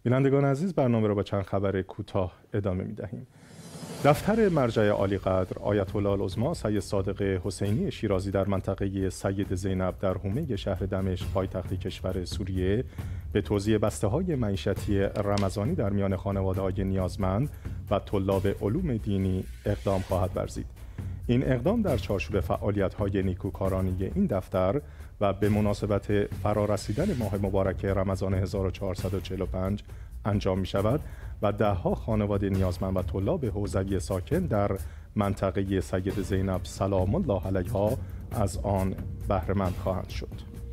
بینندگان عزیز، برنامه را با چند خبر کوتاه ادامه می‌دهیم. دفتر مرجع عالیقدر آیت الله العظمی سید صادق حسینی شیرازی در منطقه سید زینب در حومه شهر دمشق پایتخت کشور سوریه به توزیع بسته‌های معیشتی رمضانی در میان خانواده‌های نیازمند و طلاب علوم دینی اقدام خواهد ورزید. این اقدام در چارچوب فعالیت‌های نیکوکارانه این دفتر و به مناسبت فرارسیدن ماه مبارک رمضان 1445 انجام می‌شود و ده‌ها خانواده نیازمند و طلاب حوزوی ساکن در منطقه سید زینب سلام الله علیها از آن بهره‌مند خواهند شد.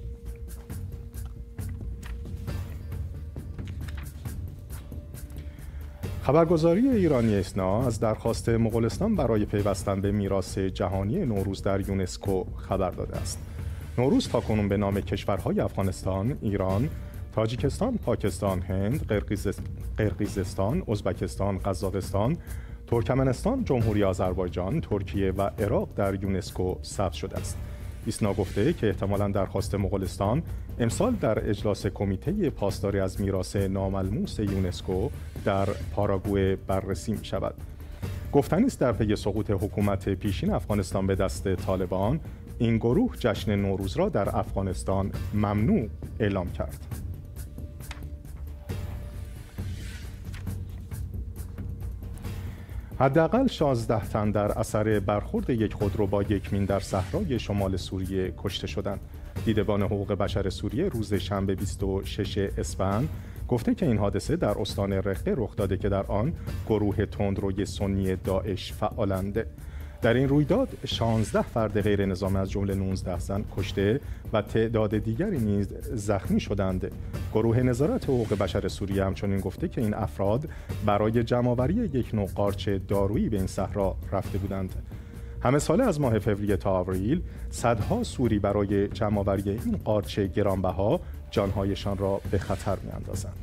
خبرگزاری ایرانی اسنا از درخواست مغولستان برای پیوستن به میراث جهانی نوروز در یونسکو خبر داده است. نوروز تاکنون به نام کشورهای افغانستان، ایران، تاجیکستان، پاکستان، هند، قرقیزستان، ازبکستان، قزاقستان، ترکمنستان، جمهوری آذربایجان، ترکیه و عراق در یونسکو ثبت شده است. ایسنا گفته که احتمالاً درخواست مغولستان امسال در اجلاس کمیته پاسداری از میراث ناملموس یونسکو در پاراگوئه بررسی می شود. گفتنی است در پی سقوط حکومت پیشین افغانستان به دست طالبان، این گروه جشن نوروز را در افغانستان ممنوع اعلام کرد. حداقل 16 تن در اثر برخورد یک خودرو با یک مین در صحرای شمال سوریه کشته شدند. دیدبان حقوق بشر سوریه روز شنبه 26 اسفند گفته که این حادثه در استان رقه رخ داده که در آن گروه تندروی سنی داعش فعالند. در این رویداد 16 فرد غیر نظامی از جمله 19 زن کشته و تعداد دیگری نیز زخمی شدند. گروه نظارت حقوق بشر سوریه همچنین گفته که این افراد برای جمع‌آوری یک نوع قارچ دارویی به این صحرا رفته بودند. همه ساله از ماه فوریه تا آوریل صدها سوری برای جمع‌آوری این قارچ گرانبها جانهایشان را به خطر می‌اندازند.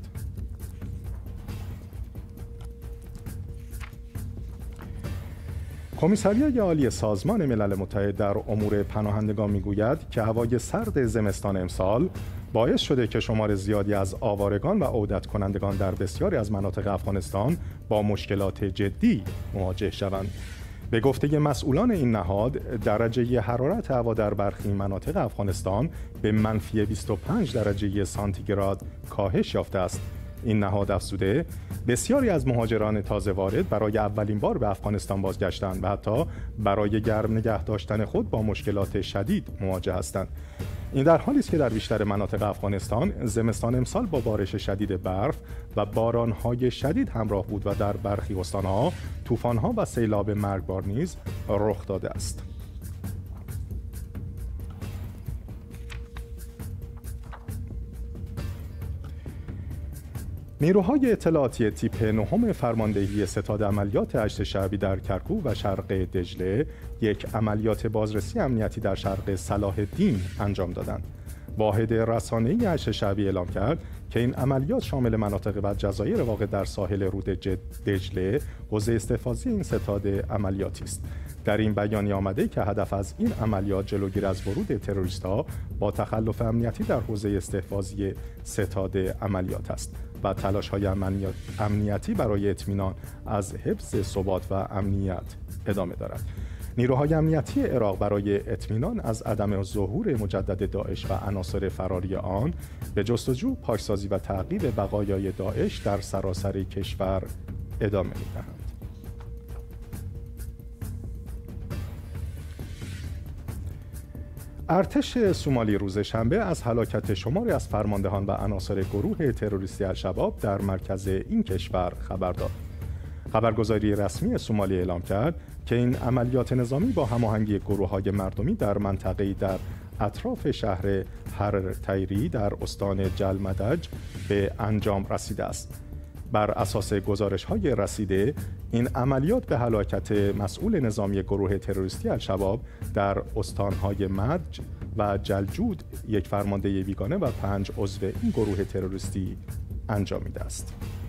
کمیسریای عالی سازمان ملل متحد در امور پناهندگان میگوید که هوای سرد زمستان امسال باعث شده که شمار زیادی از آوارگان و عودت کنندگان در بسیاری از مناطق افغانستان با مشکلات جدی مواجه شوند. به گفته مسئولان این نهاد، درجه حرارت هوا در برخی مناطق افغانستان به منفی 25 درجه سانتیگراد کاهش یافته است. این نهاد افزوده بسیاری از مهاجران تازه وارد برای اولین بار به افغانستان بازگشتند و حتی برای گرم نگه داشتن خود با مشکلات شدید مواجه هستند. این در حالی است که در بیشتر مناطق افغانستان زمستان امسال با بارش شدید برف و باران‌های شدید همراه بود و در برخی استان‌ها طوفان‌ها و سیلاب مرگبار نیز رخ داده است. نیروهای اطلاعاتی تیپ نهم فرماندهی ستاد عملیات هشت شعبی در کرکوک و شرق دجله یک عملیات بازرسی امنیتی در شرق صلاح الدین انجام دادند. واحد رسانه‌ای هشت شعبی اعلام کرد که این عملیات شامل مناطق و جزایر واقع در ساحل رود دجله حوزه استحفاظی این ستاد عملیاتی است. در این بیانیه آمده که هدف از این عملیات جلوگیری از ورود تروریست‌ها با تخلف امنیتی در حوزه استحفاظی ستاد عملیات است و تلاش‌های امنیتی برای اطمینان از حفظ ثبات و امنیت ادامه دارد. نیروهای امنیتی عراق برای اطمینان از عدم ظهور مجدد داعش و عناصر فراری آن به جستجو، پاکسازی و تعقیب بقایای داعش در سراسر کشور ادامه می‌دهند. ارتش سومالی روز شنبه از هلاکت شماری از فرماندهان و عناصر گروه تروریستی الشباب در مرکز این کشور خبر داد. خبرگزاری رسمی سومالی اعلام کرد که این عملیات نظامی با هماهنگی گروه‌های مردمی در منطقه‌ای در اطراف شهر حرر تیری در استان جلمدج به انجام رسیده است. بر اساس گزارش‌های رسیده، این عملیات به هلاکت مسئول نظامی گروه تروریستی الشباب در استان‌های مدج و جلجود، یک فرمانده بیگانه و 5 عضو این گروه تروریستی انجامیده است.